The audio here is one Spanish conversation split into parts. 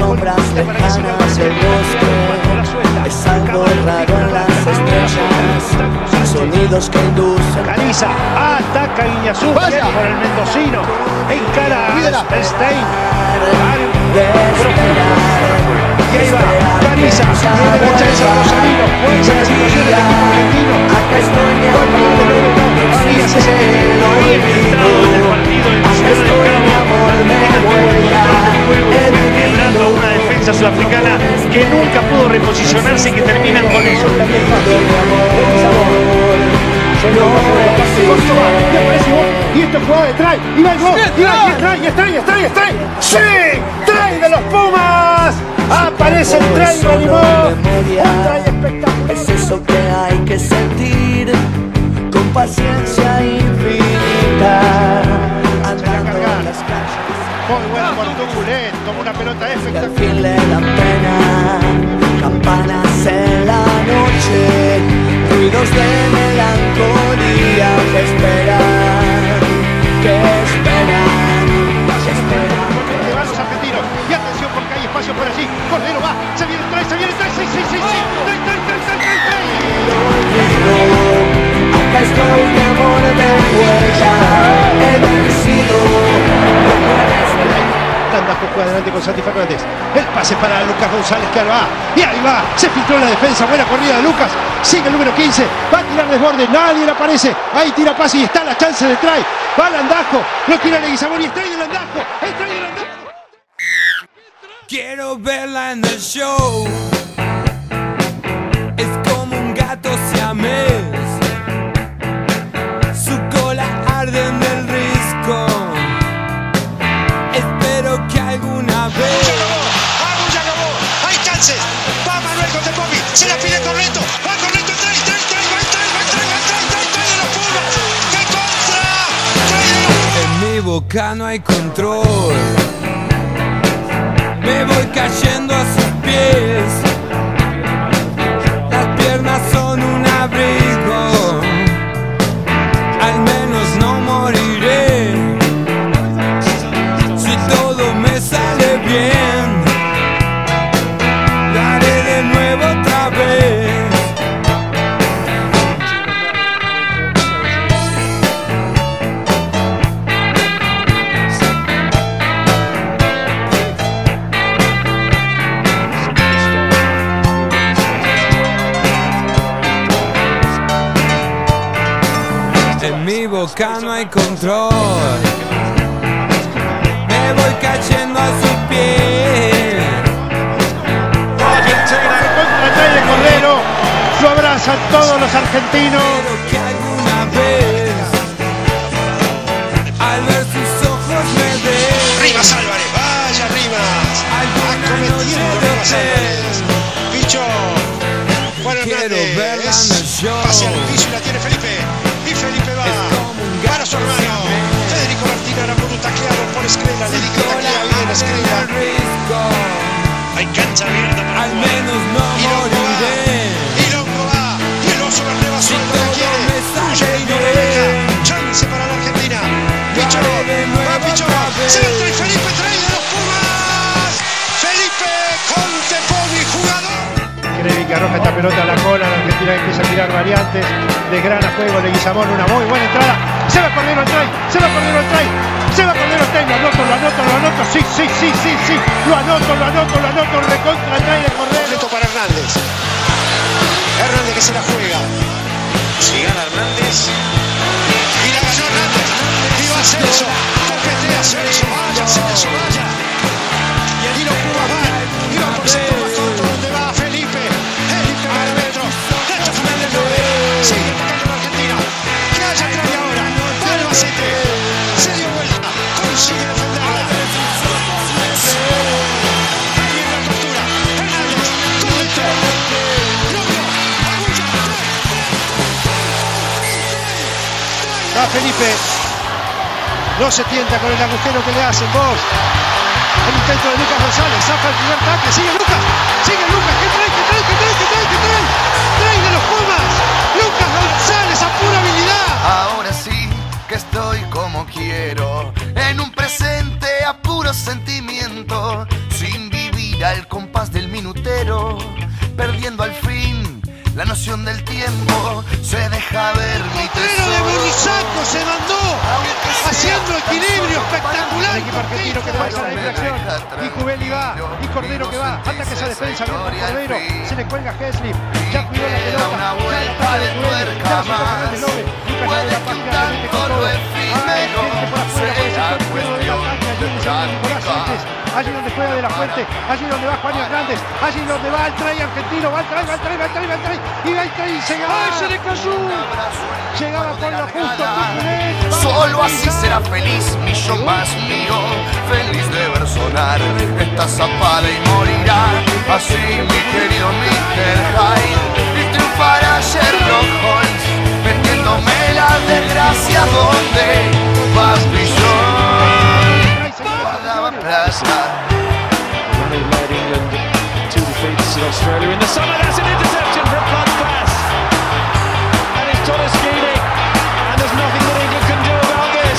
sombras lejanas del bosque, es algo raro en las estrellas, sonidos que inducen. Caniza, ataca Iñazú, por el mendocino, encara a Stein. Y ahí va, Caniza, viene la chance de Rosalino, fuerza la situación del equipo argentino. Acá estoy mi amor, Farías ese no había entrado en el partido del quebrando una defensa sudafricana que nunca pudo reposicionarse y que terminan con eso. Y esto jugada de try, y va el gol, y trae, ¡sí! ¡Try de los Pumas! Aparece el try, lo animó, un try espectacular. Es eso que hay que sentir, con paciencia infinita, andando en las calles. Muy bueno por Tuculén, tomó una pelota espectacular. Al fin le dan pena, campanas en la noche, ruidos de melancolía que esperan, que esperan. Que van los argentinos, y atención porque hay espacio por allí. Cordero va, se viene el try, sí. Acá estoy mi amor de huella, he vencido. Andajo juega adelante con Santi Fernández. El pase para Lucas González que va. Y ahí va. Se filtró la defensa. Buena corrida de Lucas. Sigue el número 15. Va a tirar desborde. Nadie le aparece. Ahí tira pase y está la chance de try. Va al Andajo. Lo tira Leguizamón y es try del Andajo. Es try del Andajo. Quiero verla en el show. Es como un gato siamés. Su cola arde en el risco. Espero que alguna vez. Ya acabó. Hay chances. Va Manuel contra Popi. Se la pide Corneto. Va Corneto. Try de los Pumas. ¡Qué contra! ¡Try de los Pumas! En mi boca no hay control. Me voy cayendo a sus pies. Las piernas son un abrigo. Al menos no moriré. Si todo me sale bien, lo haré de nuevo otra vez. En mi boca no hay control. Me voy cayendo a sus pies. Argentina contra try de Cordero. Lo abrazan todos los argentinos. Espero que alguna vez, al ver sus ojos me den. Rivas Álvarez, vaya Rivas. Alguna noche de Álvarez. Picho. Juan quiero verla en el Hernández. show. Hacia el piso y la tiene Felipe. Y Felipe va. Es como un Para gato su hermano. siamés. Federico Martín Aramburu tacleado por Escrela. Le dijo Cola taclea bien arde en Escrela. el risco. Hay cancha abierta para Al jugar. menos no moriré. Y Longo va. Y el oso Verde va Si suelto. todo La quiere. me sale Huye y no le bien, deja. Chance para la Argentina. Picho. haré de nuevo Va Picho. otra vez. Se entra y Felipe trae de los Pumas. Felipe Conte Povi, jugador. Creve que arroja esta pelota a la cola. La Argentina empieza a tirar variantes. Desgrana juego Leguizamón. Una muy buena entrada. Se va Cordero al try. Se va Cordero al try. Se va Cordero al try. Lo anoto. Sí. Lo anoto. Recontra try de Cordero. Completo para Hernández. Hernández que se la juega. Si gana Hernández. Y la ganó Hernández. Y va Celso. Toquetea Celso. Vaya Celso, vaya. Y los Pumas van. Y va por sector más corto donde va Felipe. Felipe va adentro. Nacho Fernández lo ve. Sigue atacando la Argentina. Que haya try ahora. Va el Albacete. Se dio vuelta. Consigue defenderla. Ahí en la captura. Hernández. Correcto. Loco. Agulla. Va Felipe. No se tienta con el agujero que le hacen vos. El intento de Lucas González. Zafa el primer tackle. Sigue Lucas. ¿Qué trae? Trae de los Pumas. Lucas González a pura habilidad. Ahora sí que estoy como quiero, en un presente a puro sentimiento, sin vivir la noción del tiempo se deja ver. Mi Potrero de Bursaco se mandó haciendo equilibrio espectacular. El equipo argentino que pasa la infracción. Y Cubelli va, y Cordero que va. Ataca esa defensa, bien por Cordero. Se le cuelga a Heslip. Ya cuidó la pelota. Una vuelta de tuerca más. Puede que un tanto lo efímero sea cuestión de práctica. Allí donde juega De La Fuente, allí donde va Juan Hernández, allí donde va el try argentino, va el try, y va el try, se le cayó. Llegaba por lo justo. Solo así será feliz mi yo más mío, feliz de ver sonar esta zapada y morirá. Así mi querido Mr. Hyde, y triunfará Sherlock Holmes, vendiéndome la desgracia donde va Guardaba plaza. Led England 2 defeats in Australia in the summer. That's an interception from Pogba. And it's Thomas Keating. And there's nothing that England can do about this.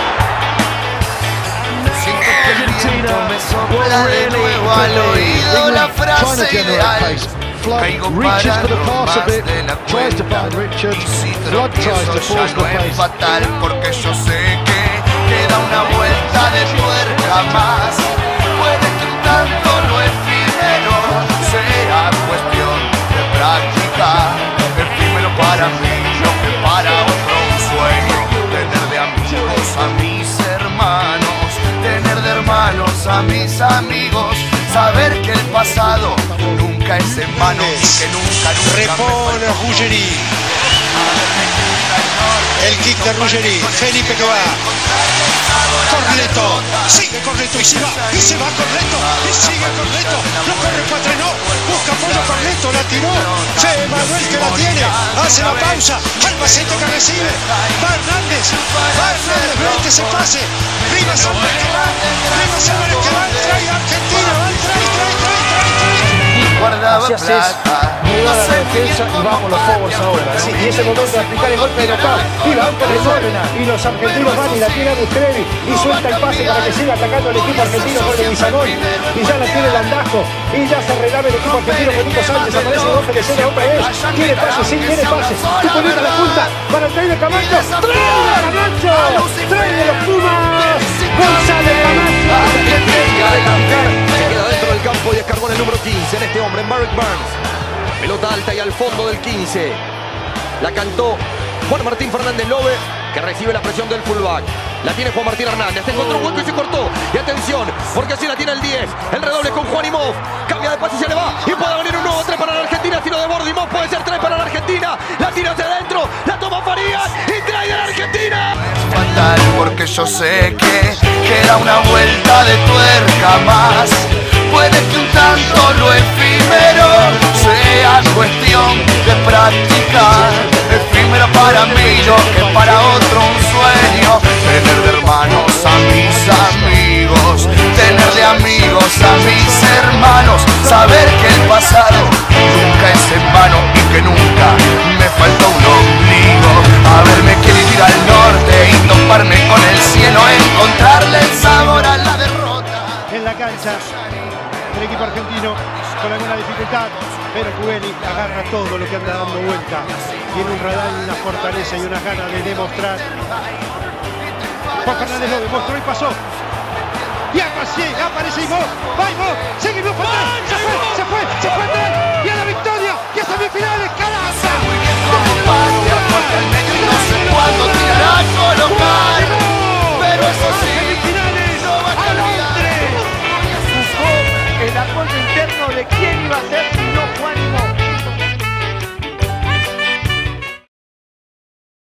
Argentina will really al oído la frase ideal. Reaches for the pass a bit, tries to find Richards, Flood tries to force the pace. Fatal porque yo sé que queda una vuelta de tuerca más. Puede que un tanto lo efímero sea cuestión de práctica. Efímero para mí, lo que para otro un sueño. Tener de amigos a mis hermanos, tener de hermanos a mis amigos. Saber que el pasado nunca es en vano y que nunca repone a Ruggeri. El kick de Ruggeri, Felipe que va. Corneto, sigue Corneto y se va Corneto, y sigue Corneto, no corre Cuatreno, busca apoyo Corneto, la tiró, Che Manuel que la tiene, hace la pausa, Albacete que recibe, va Hernández, ve que se pase, viva Sánchez que va el try Argentina, va el try. Guardaba plata, mudar la defensa y vamos los forwards ahora, ¿no? Sí, y es el momento de aplicar el golpe de knockout. Y la banca resuelve. Y los argentinos van y la tiene a Bustrevi. Y suelta el pase para que siga atacando el equipo argentino con el Bizagón. Y ya la tiene Landajo. Y ya se relave el equipo argentino con Nico Sánchez. Aparece Borja de escena otra vez. Tiene pase, sí, tiene pase. Tupolita la punta para el try de Camacho. ¡Try de Camacho! ¡Try de los Pumas! ¡González Camacho! Se queda dentro del campo y descargó en el número 15 en este hombre, en Barrick Burns. Pelota alta y al fondo del 15. La cantó Juan Martín Fernández Lobe, que recibe la presión del fullback. La tiene Juan Martín Hernández. Encontró un hueco y se cortó. Y atención, porque así la tiene el 10. El redoble con Juan Imov. Cambia de pase y se le va. Y puede venir un nuevo 3 para la Argentina. Tiro de borde. Imov puede ser 3 para la Argentina. La tira hacia adentro. La toma Farías. Y trae de la Argentina. Fatal porque yo sé que queda una vuelta de tuerca más. Puede que un tanto lo efímero sea cuestión de practicar. Efímero para mí, lo que para otro un sueño. Tener de hermanos a mis amigos, tener de amigos a mis hermanos. Saber que el pasado nunca es en vano y que nunca me faltó un ombligo. Haberme querido ir al norte y toparme con el cielo, encontrarle el sabor a la derrota. En la cancha, el equipo argentino con alguna dificultad, pero Cubelli agarra todo lo que anda dando vuelta. Tiene un radar, una fortaleza y una gana de demostrar. Juan Fernández lo demostró y pasó. Y aparece Imov, va Imov, sigue Imov, se fue atrás, y a la victoria, y a semifinal.